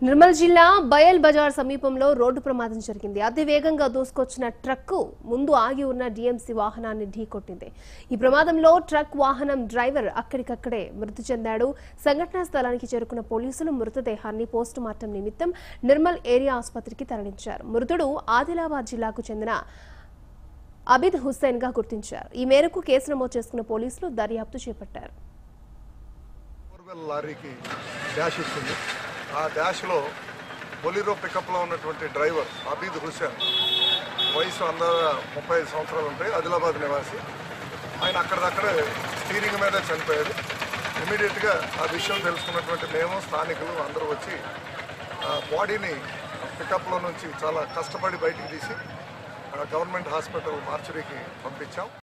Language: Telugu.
నిర్మల్ జిల్లా బయల్ బజార్ సమీపంలో రోడ్డు ప్రమాదం జరిగింది. అతి వేగంగా దూసుకొచ్చిన ట్రక్కు ముందు ఆగి ఉన్న డీఎంసీ వాహనాన్ని ఢీకొట్టింది. ఈ ప్రమాదంలో ట్రక్ వాహనం డ్రైవర్ అక్కడికక్కడే మృతి చెందాడు. సంఘటనా స్థలానికి చేరుకున్న పోలీసులు మృతదేహాన్ని పోస్టుమార్టం నిమిత్తం నిర్మల్ ఏరియా ఆసుపత్రికి తరలించారు. మృతుడు ఆదిలాబాద్ జిల్లాకు చెందిన అబిద్ హుస్సేన్ గా గుర్తించారు. ఈ మేరకు కేసు నమోదు చేసుకున్న పోలీసులు దర్యాప్తు చేపట్టారు. ఆ డాష్లో బొలీరో పికప్లో ఉన్నటువంటి డ్రైవర్ అబీద్ హుస్సేన్ వయసు 35 సంవత్సరాలు ఉంటాయి, ఆదిలాబాద్ నివాసి. ఆయన అక్కడిదక్కడే స్టీరింగ్ మీద చనిపోయాడు. ఇమీడియట్గా ఆ విషయం తెలుసుకున్నటువంటి మేము స్థానికులు అందరూ వచ్చి బాడీని పికప్లో నుంచి చాలా కష్టపడి బయటికి తీసి గవర్నమెంట్ హాస్పిటల్ మార్చురీకి పంపించాం.